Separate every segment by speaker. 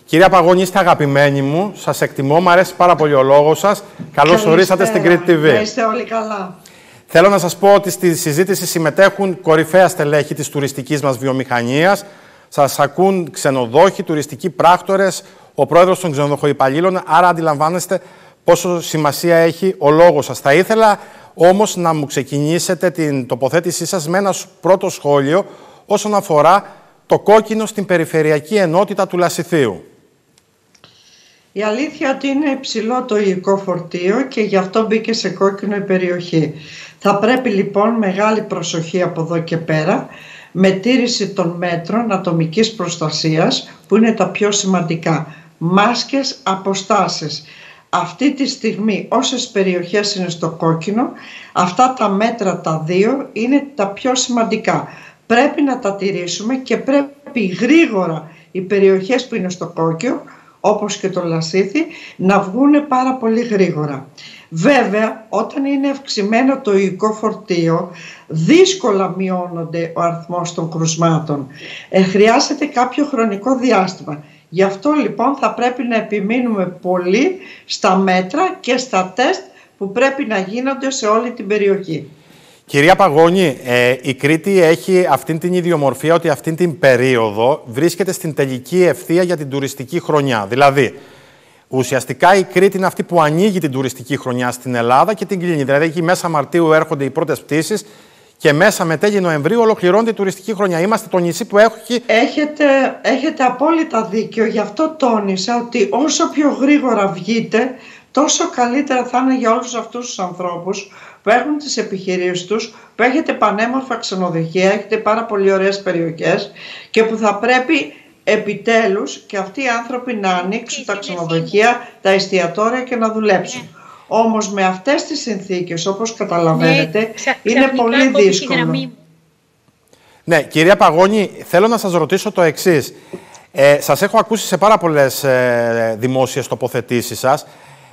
Speaker 1: Κυρία Παγώνη, είστε αγαπημένοι μου. Σας εκτιμώ, μου αρέσει πάρα πολύ ο λόγος σας. Καλώς ορίσατε στην Κρήτη TV.
Speaker 2: Να είστε όλοι καλά.
Speaker 1: Θέλω να σας πω ότι στη συζήτηση συμμετέχουν κορυφαία στελέχη της τουριστικής μας βιομηχανίας. Σας ακούν ξενοδόχοι, τουριστικοί πράκτορες, ο πρόεδρος των ξενοδοχοϊπαλλήλων. Άρα αντιλαμβάνεστε πόσο σημασία έχει ο λόγος σας. Θα ήθελα όμως να μου ξεκινήσετε την τοποθέτησή σας με ένα πρώτο σχόλιο όσον αφορά το κόκκινο στην περιφερειακή ενότητα του Λασιθίου.
Speaker 2: Η αλήθεια ότι είναι υψηλό το υλικό φορτίο και γι' αυτό μπήκε σε κόκκινο η περιοχή. Θα πρέπει λοιπόν μεγάλη προσοχή από εδώ και πέρα, με τήρηση των μέτρων ατομικής προστασίας που είναι τα πιο σημαντικά. Μάσκες, αποστάσεις. Αυτή τη στιγμή όσες περιοχές είναι στο κόκκινο, αυτά τα μέτρα τα δύο είναι τα πιο σημαντικά. Πρέπει να τα τηρήσουμε και πρέπει γρήγορα οι περιοχές που είναι στο κόκκινο, όπως και το Λασίθι, να βγουν πάρα πολύ γρήγορα. Βέβαια, όταν είναι αυξημένο το υλικό φορτίο, δύσκολα μειώνονται ο αριθμός των κρουσμάτων. Χρειάζεται κάποιο χρονικό διάστημα. Γι' αυτό λοιπόν θα πρέπει να επιμείνουμε πολύ στα μέτρα και στα τεστ που πρέπει να γίνονται σε όλη την περιοχή.
Speaker 1: Κυρία Παγώνη, η Κρήτη έχει αυτήν την ιδιομορφία ότι αυτήν την περίοδο βρίσκεται στην τελική ευθεία για την τουριστική χρονιά. Δηλαδή, ουσιαστικά η Κρήτη είναι αυτή που ανοίγει την τουριστική χρονιά στην Ελλάδα και την κλείνει. Δηλαδή, εκεί μέσα Μαρτίου έρχονται οι πρώτες πτήσεις και μέσα με τέλη Νοεμβρίου ολοκληρώνεται η τουριστική χρονιά. Είμαστε το νησί που έχει...
Speaker 2: Έχετε απόλυτα δίκιο. Γι' αυτό τόνισα ότι όσο πιο γρήγορα βγείτε, τόσο καλύτερα θα είναι για όλους αυτούς τους ανθρώπους που έχουν τις επιχειρήσεις τους, που έχετε πανέμορφα ξενοδοχεία, έχετε πάρα πολύ ωραίες περιοχές και που θα πρέπει επιτέλους και αυτοί οι άνθρωποι να ανοίξουν τα ξενοδοχεία, τα εστιατόρια και να δουλέψουν. Όμως με αυτές τις συνθήκες, όπως καταλαβαίνετε, είναι πολύ δύσκολο.
Speaker 1: Ναι, κυρία Παγώνη, θέλω να σας ρωτήσω το εξής. Σας έχω ακούσει σε πάρα πολλές δημόσιες τοποθετήσεις σας.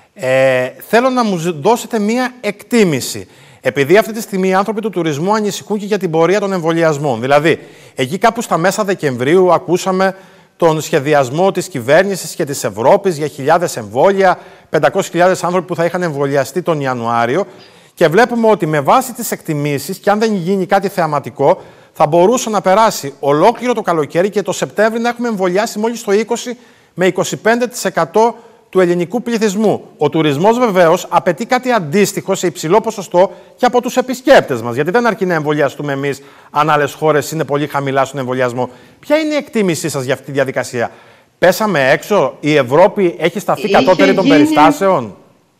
Speaker 1: Θέλω να μου δώσετε μία εκτίμηση. Επειδή αυτή τη στιγμή οι άνθρωποι του τουρισμού ανησυχούν και για την πορεία των εμβολιασμών. Δηλαδή, εκεί κάπου στα μέσα Δεκεμβρίου ακούσαμε τον σχεδιασμό της κυβέρνησης και της Ευρώπης για χιλιάδες εμβόλια, 500.000 άνθρωποι που θα είχαν εμβολιαστεί τον Ιανουάριο. Και βλέπουμε ότι με βάση τις εκτιμήσεις, και αν δεν γίνει κάτι θεαματικό, θα μπορούσε να περάσει ολόκληρο το καλοκαίρι και το Σεπτέμβρη να έχουμε εμβολιάσει μόλις το 20 με 25% του ελληνικού πληθυσμού. Ο τουρισμός βεβαίως απαιτεί κάτι αντίστοιχο σε υψηλό ποσοστό και από τους επισκέπτες μας. Γιατί δεν αρκεί να εμβολιαστούμε εμείς, αν άλλες χώρες είναι πολύ χαμηλά στον εμβολιασμό. Ποια είναι η εκτίμησή σας για αυτή τη διαδικασία? Πέσαμε έξω, η Ευρώπη έχει σταθεί κατώτερη των περιστάσεων?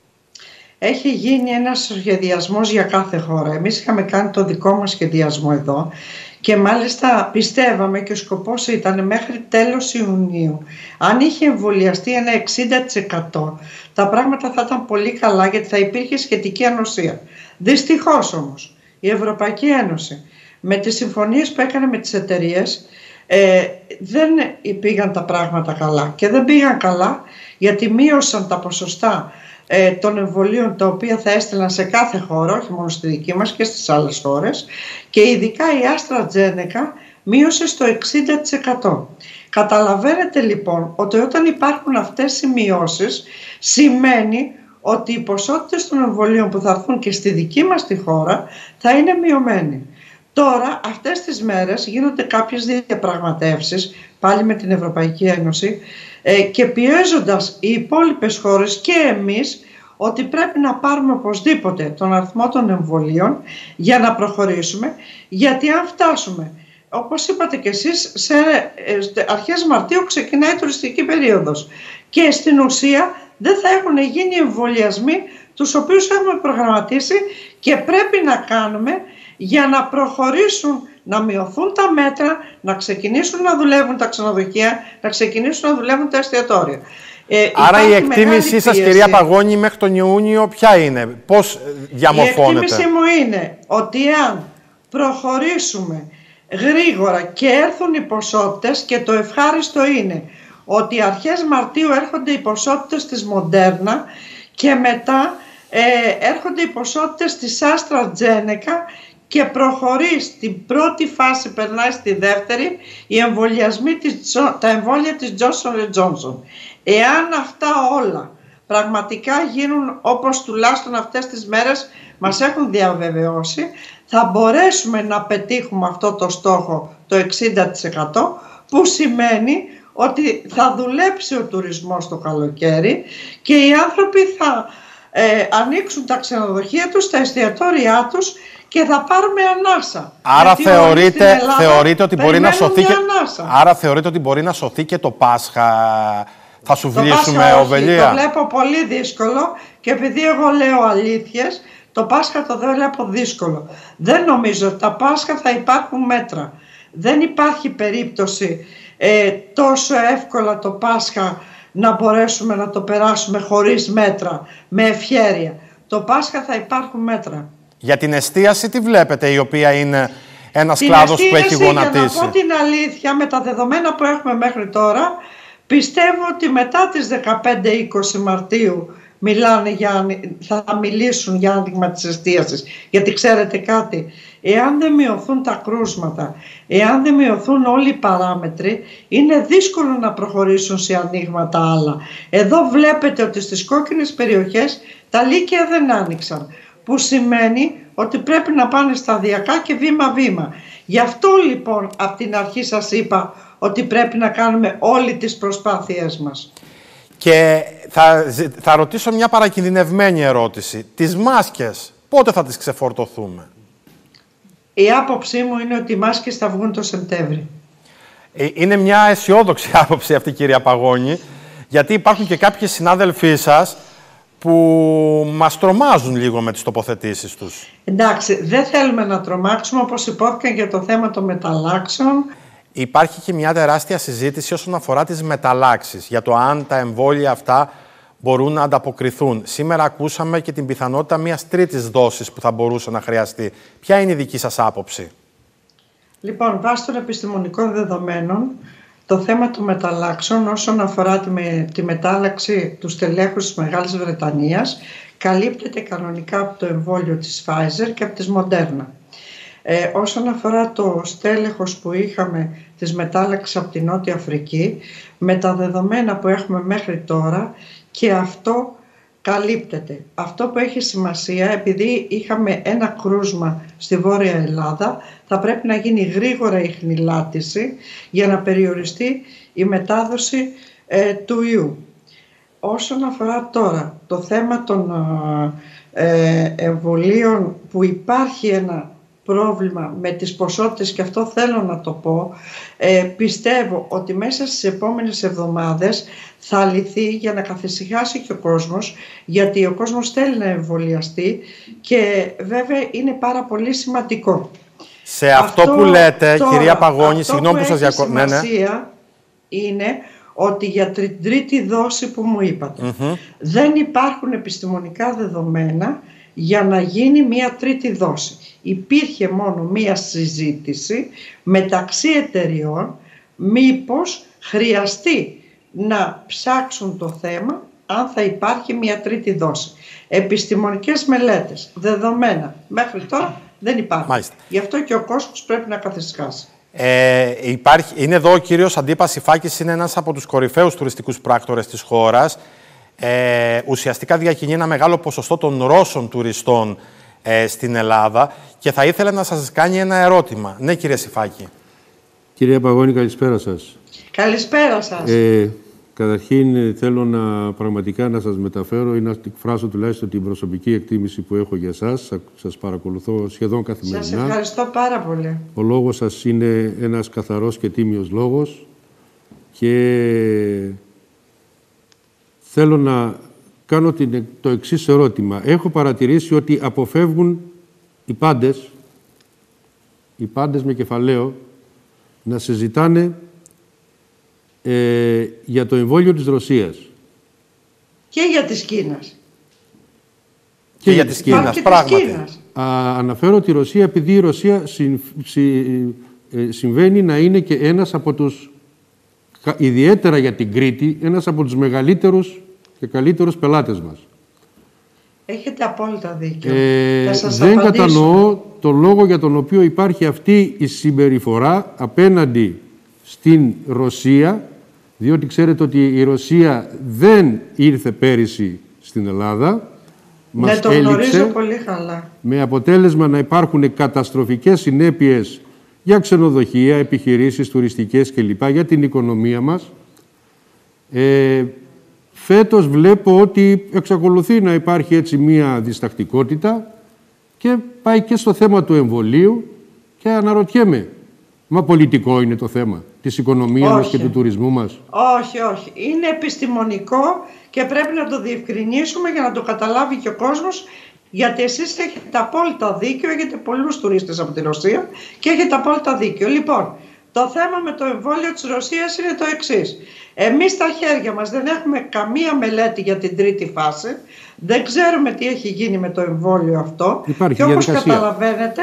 Speaker 2: Έχει γίνει ένας σχεδιασμός για κάθε χώρα. Εμείς είχαμε κάνει το δικό μας σχεδιασμό εδώ. Και μάλιστα πιστεύαμε και ο σκοπός ήταν μέχρι τέλος Ιουνίου. Αν είχε εμβολιαστεί ένα 60%, τα πράγματα θα ήταν πολύ καλά γιατί θα υπήρχε σχετική ανοσία. Δυστυχώς όμως η Ευρωπαϊκή Ένωση με τις συμφωνίες που έκανε με τις εταιρείες δεν πήγαν τα πράγματα καλά. Και δεν πήγαν καλά γιατί μείωσαν τα ποσοστά των εμβολίων τα οποία θα έστελναν σε κάθε χώρα, όχι μόνο στη δική μας και στις άλλες χώρες, και ειδικά η AstraZeneca μείωσε στο 60%. Καταλαβαίνετε λοιπόν ότι όταν υπάρχουν αυτές οι μειώσεις, σημαίνει ότι οι ποσότητες των εμβολίων που θα έρθουν και στη δική μας τη χώρα θα είναι μειωμένοι. Τώρα αυτές τις μέρες γίνονται κάποιες διαπραγματεύσεις πάλι με την Ευρωπαϊκή Ένωση και πιέζοντας οι υπόλοιπες χώρες και εμείς ότι πρέπει να πάρουμε οπωσδήποτε τον αριθμό των εμβολίων για να προχωρήσουμε, γιατί αν φτάσουμε, όπως είπατε και εσείς, σε αρχές Μαρτίου ξεκινάει η τουριστική περίοδος και στην ουσία δεν θα έχουν γίνει εμβολιασμοί τους οποίους έχουμε προγραμματίσει και πρέπει να κάνουμε για να προχωρήσουν, να μειωθούν τα μέτρα, να ξεκινήσουν να δουλεύουν τα ξενοδοχεία, να ξεκινήσουν να δουλεύουν τα εστιατόρια.
Speaker 1: Άρα η εκτίμησή σας, κυρία Παγώνη, μέχρι τον Ιούνιο ποια είναι, πώς διαμορφώνεται?
Speaker 2: Η εκτίμησή μου είναι ότι αν προχωρήσουμε γρήγορα και έρθουν οι ποσότητες, και το ευχάριστο είναι ότι αρχές Μαρτίου έρχονται οι ποσότητες της Moderna και μετά έρχονται οι ποσότητες της AstraZeneca και προχωρεί στην πρώτη φάση, περνάει στη δεύτερη, τα εμβόλια της Johnson & Johnson. Εάν αυτά όλα πραγματικά γίνουν όπως τουλάχιστον αυτές τις μέρες μας έχουν διαβεβαιώσει, θα μπορέσουμε να πετύχουμε αυτό το στόχο, το 60%, που σημαίνει ότι θα δουλέψει ο τουρισμός το καλοκαίρι και οι άνθρωποι θα ανοίξουν τα ξενοδοχεία τους, τα εστιατόρια τους και θα πάρουμε ανάσα.
Speaker 1: Άρα θεωρείτε ότι μπορεί να σωθεί θεωρείτε ότι μπορεί να σωθεί και το Πάσχα. Θα σου βλύσουμε οβελία.
Speaker 2: Το βλέπω πολύ δύσκολο και επειδή εγώ λέω αλήθειες, το Πάσχα το βλέπω δύσκολο. Δεν νομίζω ότι τα Πάσχα θα υπάρχουν μέτρα. Δεν υπάρχει περίπτωση τόσο εύκολα το Πάσχα να μπορέσουμε να το περάσουμε χωρίς μέτρα, με ευχέρεια. Το Πάσχα θα υπάρχουν μέτρα.
Speaker 1: Για την εστίαση τι βλέπετε, η οποία είναι ένας κλάδος που έχει γονατίσει?
Speaker 2: Για να πω την αλήθεια, με τα δεδομένα που έχουμε μέχρι τώρα, πιστεύω ότι μετά τις 15-20 Μαρτίου θα μιλήσουν για άνοιγμα της εστίασης. Γιατί ξέρετε κάτι, εάν δεν μειωθούν τα κρούσματα, εάν δεν μειωθούν όλοι οι παράμετροι, είναι δύσκολο να προχωρήσουν σε ανοίγματα άλλα. Εδώ βλέπετε ότι στις κόκκινες περιοχές τα λύκεια δεν άνοιξαν, που σημαίνει ότι πρέπει να πάνε σταδιακά και βήμα-βήμα. Γι' αυτό λοιπόν από την αρχή σας είπα ότι πρέπει να κάνουμε όλες τις προσπάθειές μας.
Speaker 1: Και θα ρωτήσω μια παρακινδυνευμένη ερώτηση. Τις μάσκες, πότε θα τις ξεφορτωθούμε?
Speaker 2: Η άποψή μου είναι ότι οι μάσκες θα βγουν το Σεπτέμβρη.
Speaker 1: Είναι μια αισιόδοξη άποψη αυτή, κυρία Παγώνη, γιατί υπάρχουν και κάποιοι συνάδελφοί σας που μας τρομάζουν λίγο με τις τοποθετήσεις τους.
Speaker 2: Εντάξει, δεν θέλουμε να τρομάξουμε, όπως υπόθηκαν για το θέμα των μεταλλάξεων.
Speaker 1: Υπάρχει και μια τεράστια συζήτηση όσον αφορά τις μεταλλάξεις, για το αν τα εμβόλια αυτά μπορούν να ανταποκριθούν. Σήμερα ακούσαμε και την πιθανότητα μιας τρίτης δόσης που θα μπορούσε να χρειαστεί. Ποια είναι η δική σας άποψη?
Speaker 2: Λοιπόν, βάσει των επιστημονικών δεδομένων, το θέμα των μεταλλάξεων όσον αφορά τη μετάλλαξη του στελέχους της Μεγάλης Βρετανίας καλύπτεται κανονικά από το εμβόλιο της Pfizer και από της Moderna. Όσον αφορά το στέλεχος που είχαμε της μετάλλαξης από τη Νότια Αφρική, με τα δεδομένα που έχουμε μέχρι τώρα, και αυτό καλύπτεται. Αυτό που έχει σημασία, επειδή είχαμε ένα κρούσμα στη Βόρεια Ελλάδα, θα πρέπει να γίνει γρήγορα η χνηλάτιση για να περιοριστεί η μετάδοση του ιού. Όσον αφορά τώρα το θέμα των εμβολίων, που υπάρχει ένα πρόβλημα με τις ποσότητες, και αυτό θέλω να το πω, πιστεύω ότι μέσα στις επόμενες εβδομάδες θα λυθεί, για να καθησυχάσει και ο κόσμος, γιατί ο κόσμος θέλει να εμβολιαστεί και βέβαια είναι πάρα πολύ σημαντικό.
Speaker 1: Σε αυτό που λέτε, τώρα, κυρία Παγώνη, συγγνώμη που σας διακόπτω.
Speaker 2: Αυτό που έχει σημασία είναι ότι για την τρίτη δόση που μου είπατε, δεν υπάρχουν επιστημονικά δεδομένα για να γίνει μία τρίτη δόση. Υπήρχε μόνο μία συζήτηση μεταξύ εταιριών μήπως χρειαστεί να ψάξουν το θέμα αν θα υπάρχει μία τρίτη δόση. Επιστημονικές μελέτες, δεδομένα μέχρι τώρα δεν υπάρχουν. Μάλιστα. Γι' αυτό και ο κόσμος πρέπει να καθησυχάσει.
Speaker 1: Είναι εδώ ο κύριος Αντίπας Ιφάκης, είναι ένας από τους κορυφαίους τουριστικούς πράκτορες της χώρας. Ουσιαστικά διακινεί ένα μεγάλο ποσοστό των Ρώσων τουριστών στην Ελλάδα και θα ήθελα να σας κάνει ένα ερώτημα. Ναι, κύριε Σιφάκη.
Speaker 3: Κυρία Παγώνη, καλησπέρα σας.
Speaker 2: Καλησπέρα σας.
Speaker 3: Καταρχήν θέλω πραγματικά να σας μεταφέρω ή να εκφράσω τουλάχιστον την προσωπική εκτίμηση που έχω για σας. Σας παρακολουθώ σχεδόν καθημερινά.
Speaker 2: Σας ευχαριστώ πάρα πολύ.
Speaker 3: Ο λόγος σας είναι ένας καθαρός και τίμιος λόγος και θέλω να κάνω το εξής ερώτημα. Έχω παρατηρήσει ότι αποφεύγουν οι πάντες με κεφαλαίο, να συζητάνε για το εμβόλιο της Ρωσίας.
Speaker 2: Και για της Κίνας.
Speaker 1: Και για της Κίνας, πράγματι.
Speaker 3: Αναφέρω τη Ρωσία επειδή η Ρωσία συμβαίνει να είναι και ένας από τους, ιδιαίτερα για την Κρήτη, ένας από τους μεγαλύτερους και καλύτερους πελάτες μας.
Speaker 2: Έχετε απόλυτα δίκιο.
Speaker 3: Δεν κατανοώ τον λόγο για τον οποίο υπάρχει αυτή η συμπεριφορά απέναντι στην Ρωσία, διότι ξέρετε ότι η Ρωσία δεν ήρθε πέρυσι στην Ελλάδα. Μας
Speaker 2: το γνωρίζω πολύ καλά.
Speaker 3: Με αποτέλεσμα να υπάρχουν καταστροφικές συνέπειες για ξενοδοχεία, επιχειρήσεις, τουριστικές κλπ. Για την οικονομία μας. Φέτος βλέπω ότι εξακολουθεί να υπάρχει έτσι μία διστακτικότητα και πάει και στο θέμα του εμβολίου και αναρωτιέμαι, μα πολιτικό είναι το θέμα της οικονομίας μας και του τουρισμού μας?
Speaker 2: Όχι. Είναι επιστημονικό και πρέπει να το διευκρινίσουμε για να το καταλάβει και ο κόσμος, γιατί εσείς έχετε απόλυτα δίκιο, έχετε πολλούς τουρίστες από τη Ρωσία και έχετε απόλυτα δίκιο. Λοιπόν, το θέμα με το εμβόλιο της Ρωσίας είναι το εξής. Εμείς στα χέρια μας δεν έχουμε καμία μελέτη για την τρίτη φάση. Δεν ξέρουμε τι έχει γίνει με το εμβόλιο αυτό. Και όπως καταλαβαίνετε,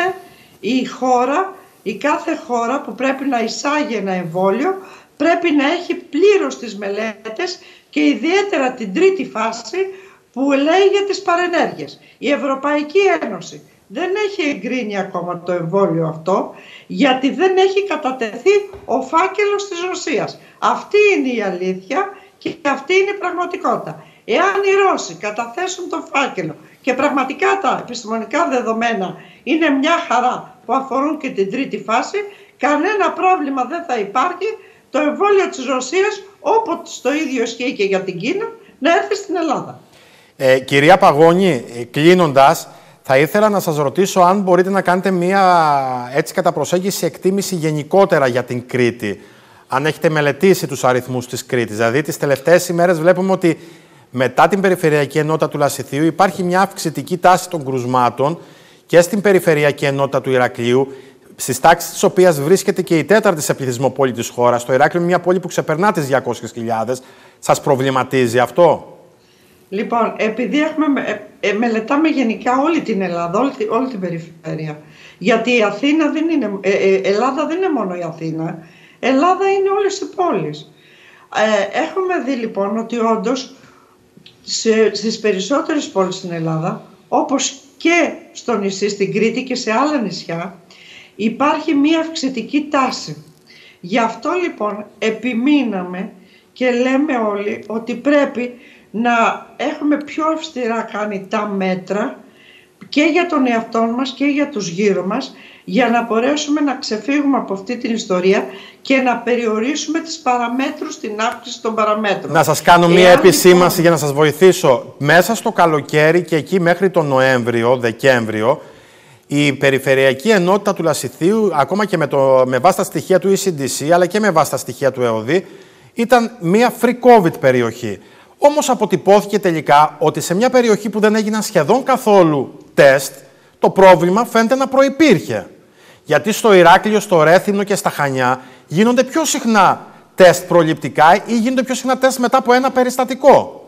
Speaker 2: η κάθε χώρα που πρέπει να εισάγει ένα εμβόλιο πρέπει να έχει πλήρως τις μελέτες και ιδιαίτερα την τρίτη φάση που λέει για τις παρενέργειες. Η Ευρωπαϊκή Ένωση δεν έχει εγκρίνει ακόμα το εμβόλιο αυτό, γιατί δεν έχει κατατεθεί ο φάκελος της Ρωσίας. Αυτή είναι η αλήθεια και αυτή είναι η πραγματικότητα. Εάν οι Ρώσοι καταθέσουν το φάκελο και πραγματικά τα επιστημονικά δεδομένα είναι μια χαρά που αφορούν και την τρίτη φάση, κανένα πρόβλημα δεν θα υπάρχει το εμβόλιο της Ρωσίας, όπως το ίδιο ισχύει και για την Κίνα, να έρθει στην Ελλάδα.
Speaker 1: Κυρία Παγώνη, κλείνοντας, θα ήθελα να σας ρωτήσω αν μπορείτε να κάνετε μία έτσι κατά προσέγγιση εκτίμηση γενικότερα για την Κρήτη. Αν έχετε μελετήσει τους αριθμούς της Κρήτης. Δηλαδή, τις τελευταίες ημέρες βλέπουμε ότι μετά την Περιφερειακή Ενότητα του Λασιθίου υπάρχει μια αυξητική τάση των κρουσμάτων και στην Περιφερειακή Ενότητα του Ηρακλείου, στις τάξεις της οποίας βρίσκεται και η τέταρτη σε πληθυσμό πόλη της χώρας. Το Ηράκλειο είναι μια πόλη που ξεπερνά τις 200.000. Σας προβληματίζει αυτό?
Speaker 2: Λοιπόν, επειδή μελετάμε γενικά όλη την Ελλάδα, όλη την περιφέρεια, γιατί η Αθήνα δεν είναι, Ελλάδα δεν είναι μόνο η Αθήνα, Ελλάδα είναι όλες οι πόλεις. Έχουμε δει λοιπόν ότι όντως στις περισσότερες πόλεις στην Ελλάδα, όπως και στο νησί, στην Κρήτη και σε άλλα νησιά, υπάρχει μία αυξητική τάση. Γι' αυτό λοιπόν επιμείναμε και λέμε όλοι ότι πρέπει να έχουμε πιο αυστηρά κάνει τα μέτρα και για τον εαυτό μας και για τους γύρω μας, για να μπορέσουμε να ξεφύγουμε από αυτή την ιστορία και να περιορίσουμε τις παραμέτρους, την αύξηση των παραμέτρων.
Speaker 1: Να σας κάνω μία επισήμανση για να σας βοηθήσω. Μέσα στο καλοκαίρι και εκεί μέχρι τον Νοέμβριο, Δεκέμβριο, η Περιφερειακή Ενότητα του Λασιθίου, ακόμα και με βάση τα στοιχεία του ECDC, αλλά και με βάση τα στοιχεία του ΕΟΔΗ, ήταν μία free COVID περιοχή. Όμως αποτυπώθηκε τελικά ότι σε μια περιοχή που δεν έγιναν σχεδόν καθόλου τεστ, το πρόβλημα φαίνεται να προϋπήρχε. Γιατί στο Ηράκλειο, στο Ρέθυμνο και στα Χανιά γίνονται πιο συχνά τεστ προληπτικά ή γίνονται πιο συχνά τεστ μετά από ένα περιστατικό.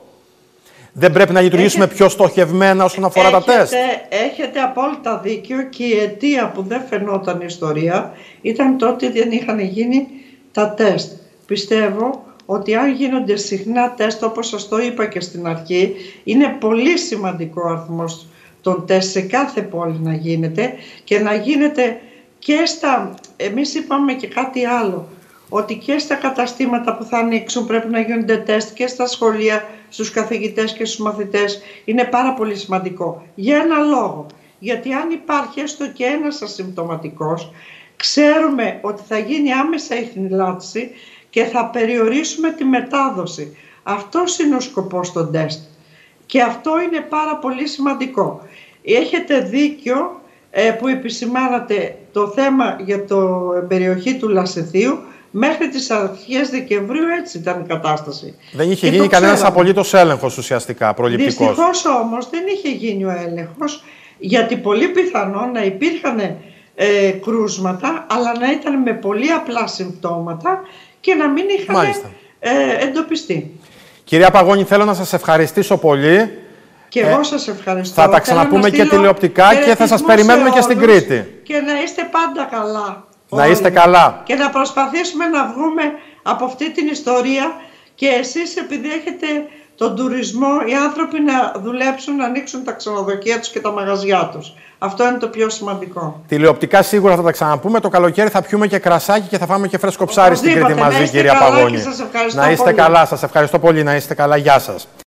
Speaker 1: Δεν πρέπει να λειτουργήσουμε πιο στοχευμένα όσον αφορά τα τεστ?
Speaker 2: Έχετε απόλυτα δίκιο και η αιτία που δεν φαινόταν η ιστορία ήταν τότε ότι δεν είχαν γίνει τα τεστ. Πιστεύω ότι αν γίνονται συχνά τεστ, όπως σας το είπα και στην αρχή, είναι πολύ σημαντικό ο αριθμός των τεστ σε κάθε πόλη να γίνεται και να γίνεται και στα... Εμείς είπαμε και κάτι άλλο, ότι και στα καταστήματα που θα ανοίξουν πρέπει να γίνονται τεστ και στα σχολεία, στους καθηγητές και στους μαθητές. Είναι πάρα πολύ σημαντικό. Για ένα λόγο. Γιατί αν υπάρχει έστω και ένας ασυμπτωματικός, ξέρουμε ότι θα γίνει άμεσα η χνηλάτιση και θα περιορίσουμε τη μετάδοση. Αυτός είναι ο σκοπός των τεστ. Και αυτό είναι πάρα πολύ σημαντικό. Έχετε δίκιο που επισημάνατε το θέμα για την περιοχή του Λασιθίου. Μέχρι τις αρχές Δεκεμβρίου έτσι ήταν η κατάσταση.
Speaker 1: Δεν είχε γίνει κανένας απολύτως έλεγχος ουσιαστικά, προληπτικός.
Speaker 2: Δυστυχώς όμως δεν είχε γίνει ο έλεγχος, γιατί πολύ πιθανό να υπήρχαν κρούσματα, αλλά να ήταν με πολύ απλά συμπτώματα και να μην είχαν εντοπιστεί.
Speaker 1: Κυρία Παγώνη, θέλω να σας ευχαριστήσω πολύ.
Speaker 2: Και εγώ σας ευχαριστώ.
Speaker 1: Θα τα ξαναπούμε και τηλεοπτικά και θα σας περιμένουμε και στην Κρήτη.
Speaker 2: Και να είστε πάντα καλά.
Speaker 1: Να είστε καλά.
Speaker 2: Και να προσπαθήσουμε να βγούμε από αυτή την ιστορία και εσείς, επειδή έχετε τον τουρισμό, οι άνθρωποι να δουλέψουν, να ανοίξουν τα ξενοδοχεία τους και τα μαγαζιά τους. Αυτό είναι το πιο σημαντικό.
Speaker 1: Τηλεοπτικά σίγουρα θα τα ξαναπούμε. Το καλοκαίρι θα πιούμε και κρασάκι και θα φάμε και φρέσκο ψάρι στην Κρήτη μαζί, κυρία Παγώνη.
Speaker 2: Να είστε
Speaker 1: καλά, σας ευχαριστώ πολύ, να είστε καλά. Γεια σας.